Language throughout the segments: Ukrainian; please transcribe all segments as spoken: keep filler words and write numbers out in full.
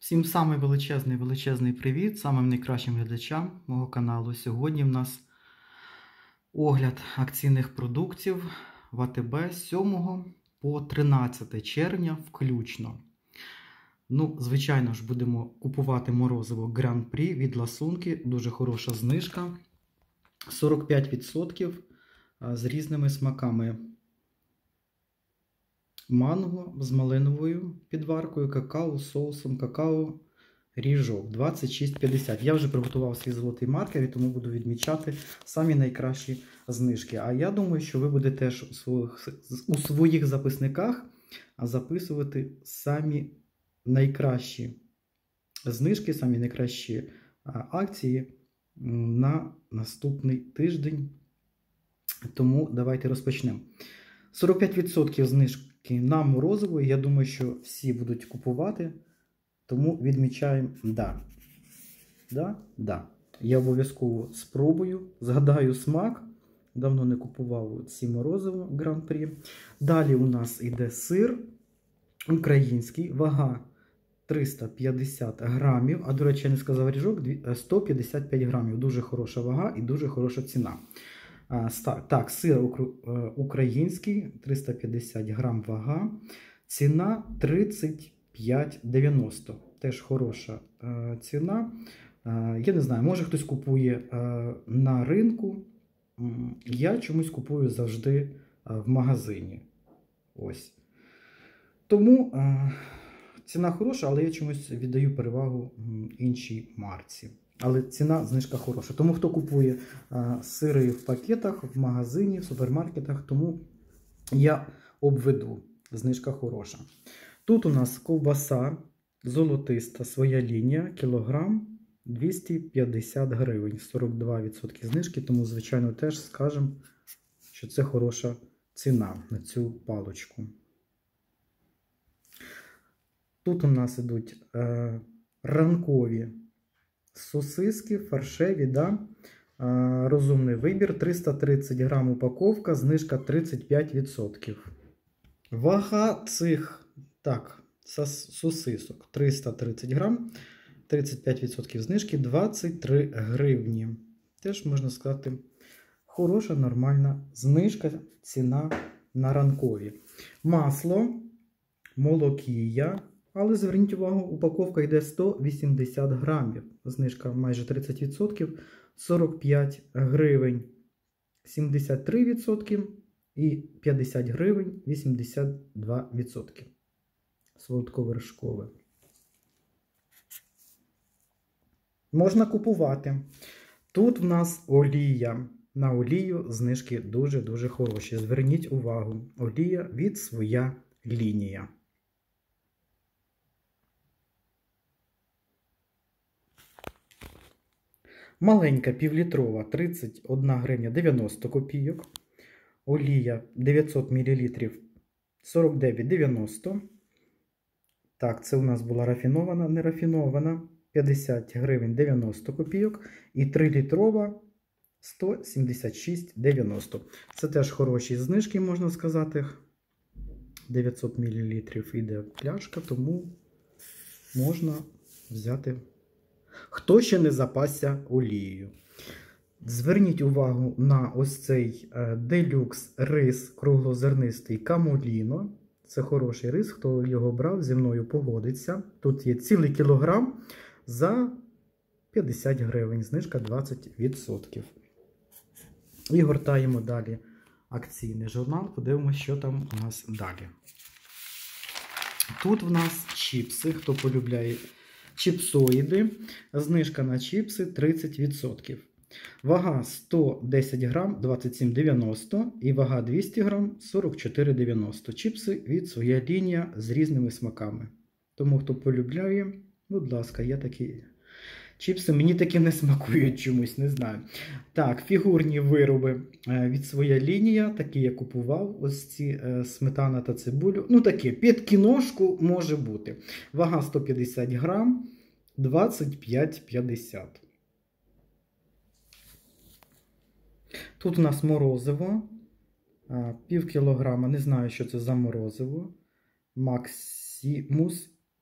Всім самий величезний величезний привіт самим найкращим глядачам мого каналу. Сьогодні в нас огляд акційних продуктів в АТБ з сьомого по тринадцяте червня включно. Ну, звичайно ж, будемо купувати морозиво Гран-Прі від Ласунки. Дуже хороша знижка. сорок п'ять відсотків з різними смаками. Манго з малиновою підваркою, какао, соусом какао, ріжок двадцять шість п'ятдесят. Я вже приготував свій золотий маркер, і тому буду відмічати самі найкращі знижки. А я думаю, що ви будете теж у своїх, у своїх записниках записувати самі найкращі знижки, самі найкращі акції на наступний тиждень. Тому давайте розпочнемо. сорок п'ять відсотків знижки на морозиво, я думаю, що всі будуть купувати, тому відмічаємо «да». Да? Да. Я обов'язково спробую, згадаю смак, давно не купував ці морозиво Гран-Прі. Далі у нас йде сир український, вага триста п'ятдесят грамів, а, до речі, я не сказав ріжок, сто п'ятдесят п'ять грамів. Дуже хороша вага і дуже хороша ціна. Так, сир український, триста п'ятдесят грам вага, ціна тридцять п'ять дев'яносто. Теж хороша ціна. Я не знаю, може хтось купує на ринку, я чомусь купую завжди в магазині. Ось. Тому ціна хороша, але я чомусь віддаю перевагу іншій марці. Але ціна, знижка хороша. Тому хто купує а, сири в пакетах, в магазині, в супермаркетах, тому я обведу. Знижка хороша. Тут у нас ковбаса золотиста, своя лінія, кілограм двісті п'ятдесят гривень, сорок два відсотки знижки, тому, звичайно, теж скажемо, що це хороша ціна на цю паличку. Тут у нас ідуть е, ранкові сосиски, фаршеві, да? а, розумний вибір, триста тридцять грам упаковка, знижка тридцять п'ять відсотків. Вага цих, так, сосисок триста тридцять грам, тридцять п'ять відсотків знижки, двадцять три гривні. Теж, можна сказати, хороша, нормальна знижка, ціна на ранкові. Масло, молокія. Але зверніть увагу, упаковка йде сто вісімдесят грамів. Знижка майже тридцять відсотків, сорок п'ять гривень, сімдесят три відсотки і п'ятдесят гривень, вісімдесят два відсотки. Солодковершкове. Можна купувати. Тут в нас олія. На олію знижки дуже-дуже хороші. Зверніть увагу, олія від своя лінія. Маленька півлітрова тридцять одна гривня дев'яносто копійок. Олія дев'ятсот мілілітрів сорок дев'ять дев'яносто. Так, це у нас була рафінована, не рафінована. п'ятдесят гривень дев'яносто копійок. І три літрова сто сімдесят шість дев'яносто. Це теж хороші знижки, можна сказати. дев'ятсот мілілітрів іде пляшка, тому можна взяти. Хто ще не запасся олією? Зверніть увагу на ось цей делюкс рис круглозернистий Камоліно. Це хороший рис, хто його брав, зі мною погодиться. Тут є цілий кілограм за п'ятдесят гривень, знижка двадцять відсотків. І гортаємо далі акційний журнал, подивимося, що там у нас далі. Тут в нас чіпси, хто полюбляє чіпсоїди, знижка на чіпси тридцять відсотків. Вага сто десять грам двадцять сім дев'яносто і вага двісті грам сорок чотири дев'яносто. Чіпси від своя лінія з різними смаками. Тому хто полюбляє, будь ласка, є такі чіпси. Мені такі не смакують чомусь, не знаю. Так, фігурні вироби від своя лінія, такі я купував, ось ці сметана та цибулю. Ну такі, під кіношку може бути. Вага сто п'ятдесят грам, двадцять п'ять п'ятдесят. Тут у нас морозиво, пів кілограма, не знаю, що це за морозиво. Максимус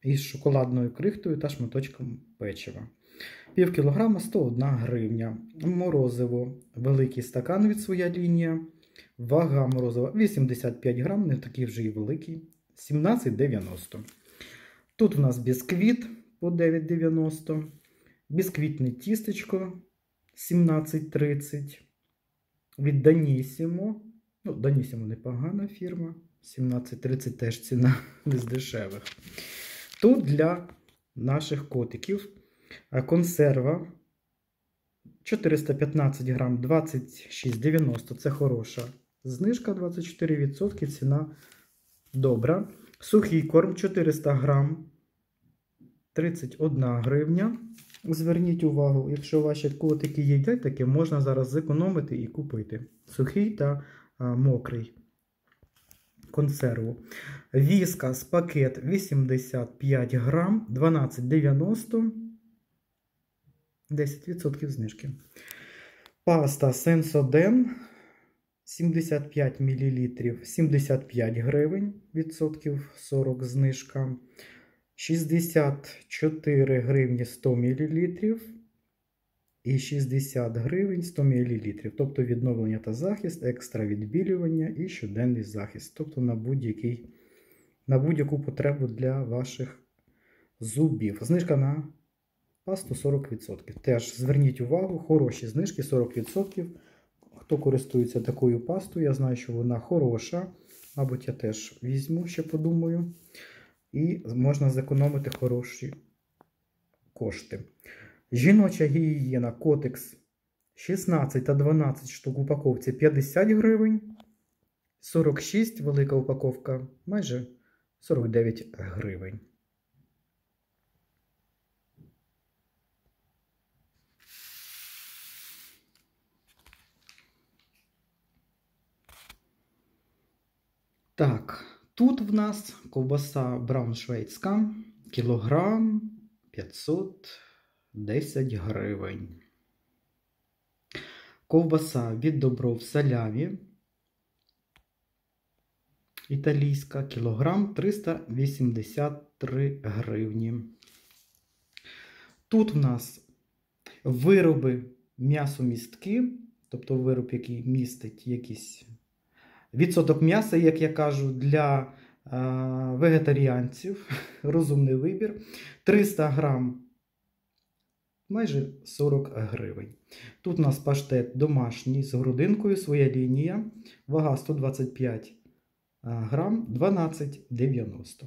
із шоколадною крихтою та шматочком печива. Пів кілограма сто одна гривня. Морозиво. Великий стакан від своя лінія. Вага морозива вісімдесят п'ять грам, не такий вже і великий. сімнадцять дев'яносто. Тут у нас бісквіт по дев'ять дев'яносто. Бісквітне тістечко сімнадцять тридцять. Від Данісімо. Ну, Данісімо непогана фірма. сімнадцять тридцять теж ціна не з дешевих. Тут для наших котиків консерва чотириста п'ятнадцять грам, двадцять шість дев'яносто. Це хороша знижка, двадцять чотири відсотки, ціна добра. Сухий корм чотириста грам, тридцять одна гривня. Зверніть увагу, якщо ваші котики їдять таке, можна зараз зекономити і купити. Сухий та а, мокрий консерву. Віскас пакет вісімдесят п'ять грам, дванадцять дев'яносто. десять відсотків знижки. Паста Сенсоден сімдесят п'ять мілілітрів, сімдесят п'ять гривень, відсотків сорок знижка. шістдесят чотири гривні сто мілілітрів і шістдесят гривень сто мілілітрів. Тобто відновлення та захист, екстра відбілювання і щоденний захист. Тобто на будь-який, на будь-яку потребу для ваших зубів. Знижка на пасту сорок відсотків. Теж зверніть увагу, хороші знижки сорок відсотків. Хто користується такою пастою, я знаю, що вона хороша. Мабуть, я теж візьму, ще подумаю. І можна зекономити хороші кошти. Жіноча гігієна Котекс шістнадцять та дванадцять штук в упаковці п'ятдесят гривень. сорок шість велика упаковка майже сорок дев'ять гривень. Так, тут в нас ковбаса брауншвейцька, кілограм п'ятсот десять гривень. Ковбаса від Добров салямі, італійська, кілограм триста вісімдесят три гривні. Тут в нас вироби м'ясомістки, тобто вироб, який містить якісь відсоток м'яса, як я кажу, для а, вегетаріанців. Розумний вибір. триста грам, майже сорок гривень. Тут у нас паштет домашній з грудинкою, своя лінія. Вага сто двадцять п'ять грам, дванадцять дев'яносто.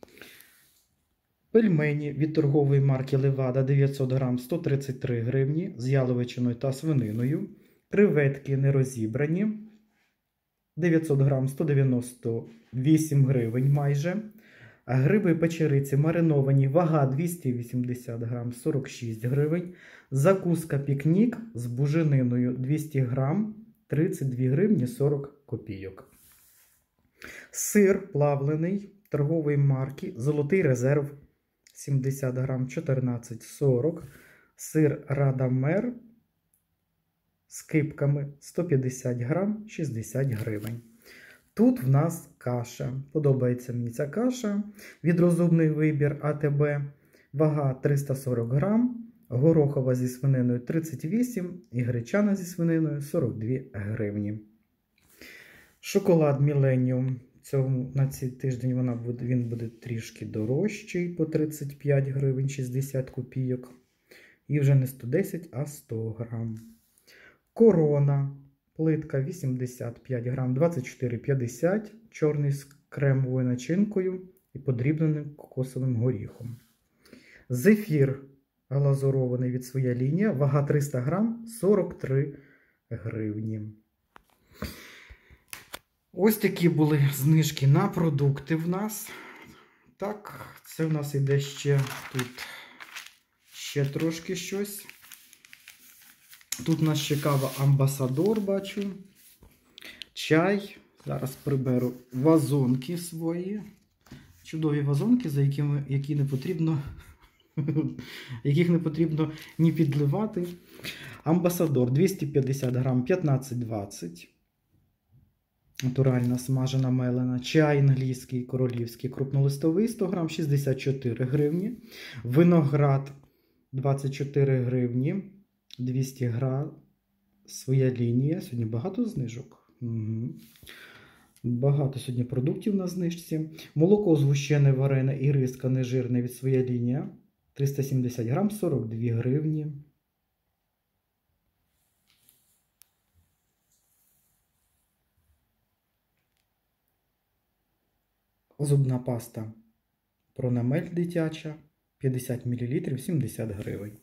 Пельмені від торгової марки Левада дев'ятсот грам, сто тридцять три гривні з яловичиною та свининою. Креветки нерозібрані. дев'ятсот грам, сто дев'яносто вісім гривень майже. Гриби печериці мариновані, вага двісті вісімдесят грам, сорок шість гривень. Закуска пікнік з бужениною двісті грам, тридцять дві гривні сорок копійок. Сир плавлений торгової марки Золотий резерв сімдесят грам, чотирнадцять сорок. Сир Радамер з кипками сто п'ятдесят грам, шістдесят гривень. Тут в нас каша. Подобається мені ця каша. Від Розумний вибір АТБ. Вага триста сорок грам. Горохова зі свининою тридцять вісім і гречана зі свининою сорок дві гривні. Шоколад Міленіум. Цьому, на цей тиждень вона буде, він буде трішки дорожчий, по тридцять п'ять гривень шістдесят копійок. І вже не сто десять, а сто грам. Корона. Плитка вісімдесят п'ять грам, двадцять чотири п'ятдесят. Чорний з кремовою начинкою і подрібненим кокосовим горіхом. Зефір глазурований від своя лінія. Вага триста грам, сорок три гривні. Ось такі були знижки на продукти в нас. Так, це в нас іде ще тут ще трошки щось. Тут у нас ще кава Амбасадор, бачу. Чай. Зараз приберу вазонки свої. Чудові вазонки, за якими, які не потрібно, яких не потрібно ні підливати. Амбасадор двісті п'ятдесят грам, п'ятнадцять двадцять. натуральна смажена мелена. Чай англійський, королівський, крупнолистовий сто грам, шістдесят чотири гривні. Виноград двадцять чотири гривні, двісті грам. Своя лінія. Сьогодні багато знижок. Угу. Багато сьогодні продуктів на знижці. Молоко згущене, варене і риска нежирне від своя лінія. триста сімдесят грам, сорок дві гривні. Зубна паста Пронамель дитяча, п'ятдесят мілілітрів, сімдесят гривень.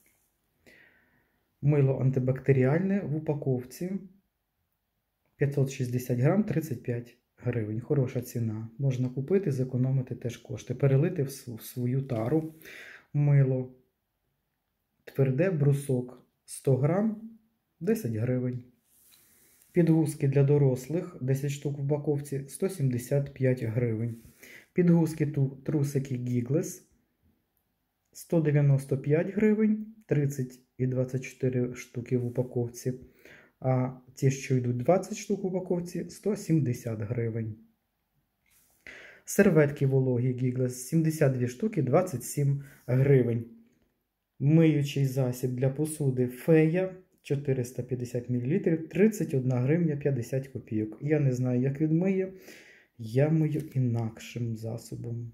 Мило антибактеріальне в упаковці п'ятсот шістдесят грам, тридцять п'ять гривень. Хороша ціна. Можна купити, зекономити теж кошти. Перелити в свою тару. Мило тверде, брусок сто грам, десять гривень. Підгузки для дорослих десять штук в упаковці сто сімдесят п'ять гривень. Підгузки трусики Giggles сто дев'яносто п'ять гривень, тридцять і двадцять чотири штуки в упаковці. А ті, що йдуть двадцять штук в упаковці, сто сімдесят гривень. Серветки вологі Giggles сімдесят дві штуки, двадцять сім гривень. Миючий засіб для посуди Фея чотириста п'ятдесят мілілітрів, тридцять одна гривня п'ятдесят копійок. Я не знаю, як він миє. Я мию інакшим засобом.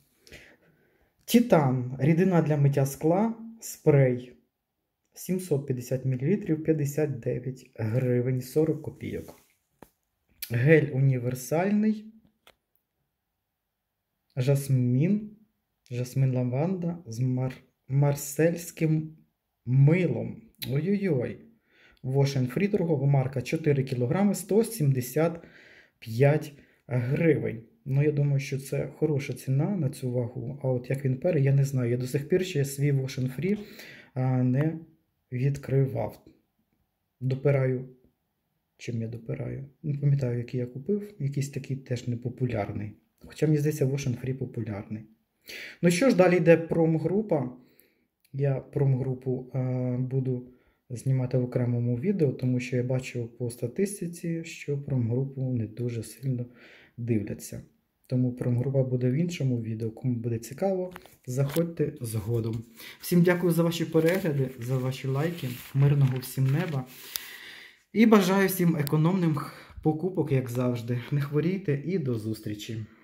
Титан. Рідина для миття скла. Спрей. сімсот п'ятдесят мілілітрів, п'ятдесят дев'ять гривень, сорок копійок. Гель універсальний. Жасмін. Жасмін лаванда з мар... марсельським милом. Ой-ой-ой. Wash and Free торгова марка чотири кілограми, сто сімдесят п'ять гривень. Ну, я думаю, що це хороша ціна на цю вагу. А от як він пере, я не знаю. Я до сих пір ще свій Wash and Free а, не відкривав. Допираю. Чим я допираю? Не пам'ятаю, який я купив. Якийсь такий теж непопулярний. Хоча, мені здається, Wash and Free популярний. Ну що ж, далі йде промгрупа. Я промгрупу а, буду знімати в окремому відео, тому що я бачу по статистиці, що промгрупу не дуже сильно дивляться. Тому промгрупа буде в іншому відео. Кому буде цікаво, заходьте згодом. Всім дякую за ваші перегляди, за ваші лайки. Мирного всім неба. І бажаю всім економних покупок, як завжди. Не хворійте і до зустрічі!